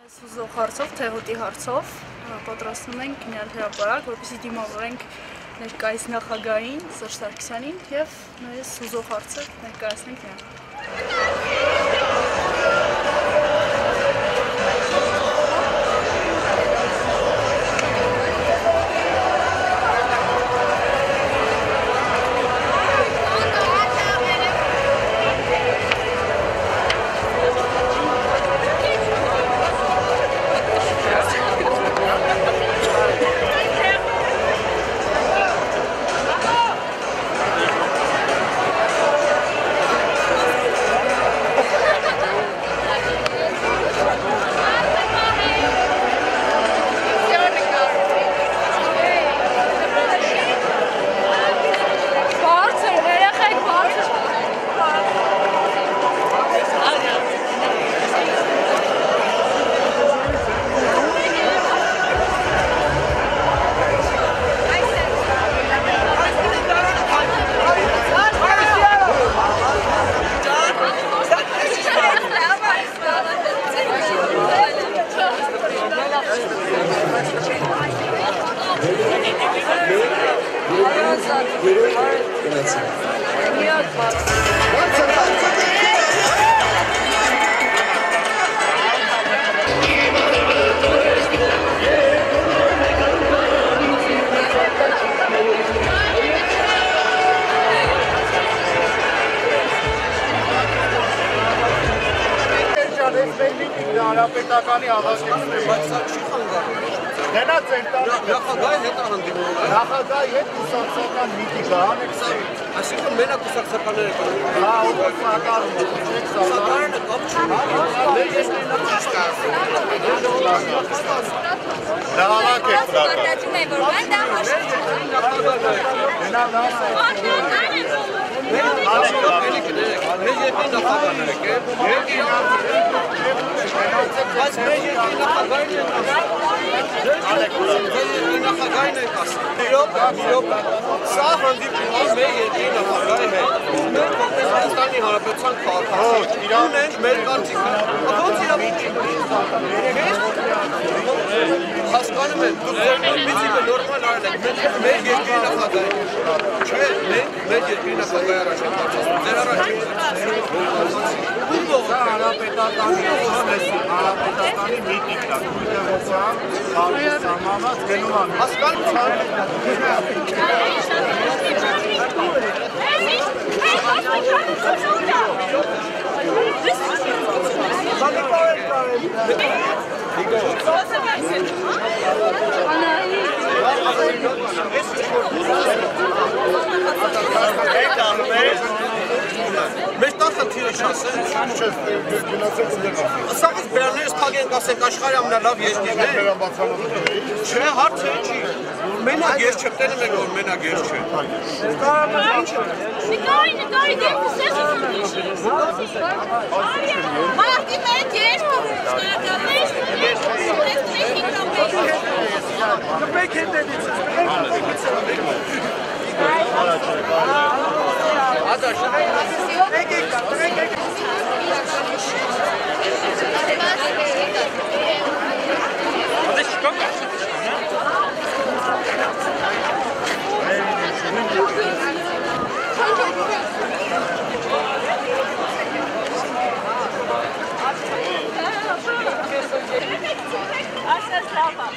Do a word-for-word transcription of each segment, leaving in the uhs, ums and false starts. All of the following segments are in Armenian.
Սուզող հարցով, թեղուտի հարցով պատրաստում ենք գնալ հրապարակ, որպեսզի դիմավորենք ներկայիս նախագահին Սերժ Սարգսյանին և նույնիսկ սուզող հարցը ներկայացնենք նրան։ Հանրապետականի աղազքերում է, բայց սա չի խանգարում։ Դենա ձեր տանը նախագահի հետ հանդիպում։ Նախագահի հետ կուսակցական միտինգ է, անեք սա։ Այսինքն մենակ կուսակցականները կան։ Հա, ով կատարում է, չեք սակարանը կապ չունի։ Ես մենակ ճիշտ ասում։ Դահանակ եք բրակա։ Որ մեն դա հաշիվ չունի։ Դենա նասա։ Մեզ երկի նախագահն եք, երկի բայց մեր երկի նախագահն եք նախագահն եք ասում։ Իրոք, իրոք, սա հանդիպում է մեր երկի նախագահի հետ։ Մենք որպես Հայաստանի Հանրապետության քաղաքացի ունենք մեր կարծիքը։ Ոնց իրավունք հասկանում եմ, դուք միցիկը նորմալ արել եք, մենք մեր երկրի նախագահի ենք։ Չէ, մենք մեր երկրի նախագահի առաջ ենք կարծում, ձեր առաջ ենք։ Սա հանրապետականի հանրապետականի միտինգ է, քույրեղության, հարուսամանած գնում ան։ Հասկանում Մեր տախը թիրը չասեն, ասակից բերաներս պագենք ասենք աշխարի ամնալավ երկիրն է, չէ հարց է չի, մենակ ես չպտենում եք որ մենակ ես չէ։ Նկարի, նկարի դեպի սեզ ուզնիշի, մարդի մեջ ես Կպեք հետևից, Ադաշ, եկեք կա, տրեք եկեք Ադես չկոք ասում Ասես լավա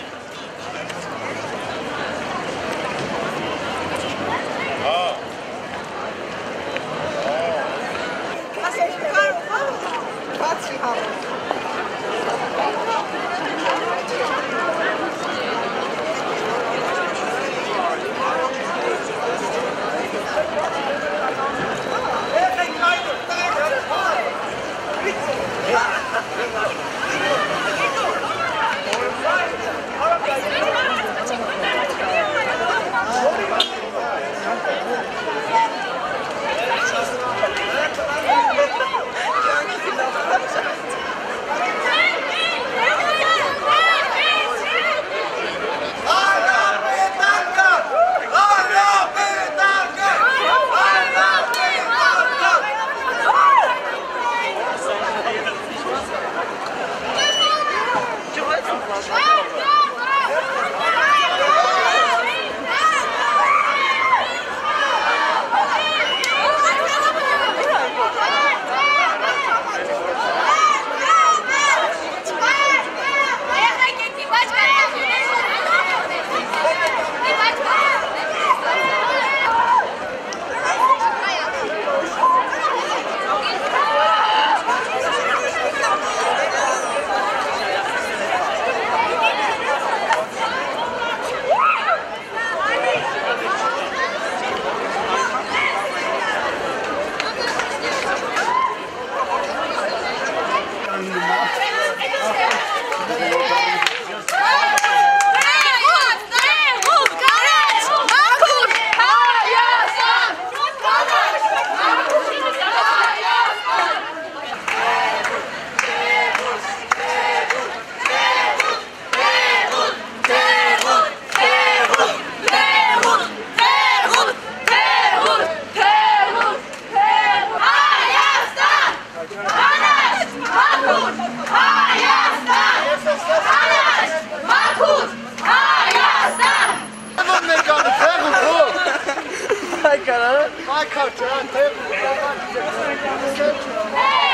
Պայքար չէ, թե Hey!